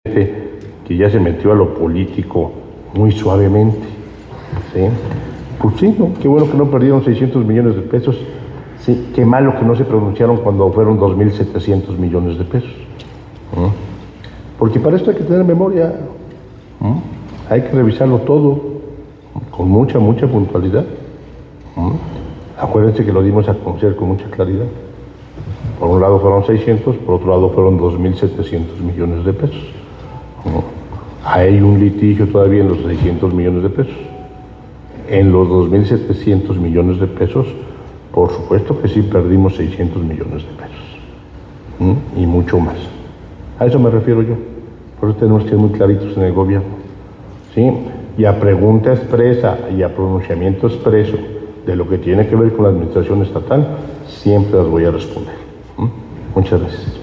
que ya se metió a lo político muy suavemente, ¿sí? Pues sí, ¿no? Qué bueno que no perdieron 600 millones de pesos, sí, qué malo que no se pronunciaron cuando fueron 2.700 millones de pesos, ¿no? Porque para esto hay que tener memoria, ¿no? Hay que revisarlo todo, con mucha puntualidad, ¿no? Acuérdense que lo dimos a conocer con mucha claridad. Por un lado fueron 600, por otro lado fueron 2.700 millones de pesos. ¿No? Hay un litigio todavía en los 600 millones de pesos. En los 2.700 millones de pesos, por supuesto que sí perdimos 600 millones de pesos. ¿No? Y mucho más. A eso me refiero yo. Por eso tenemos que ser muy claritos en el gobierno. ¿Sí? Y a pregunta expresa y a pronunciamiento expreso de lo que tiene que ver con la administración estatal, siempre las voy a responder. Muchas gracias.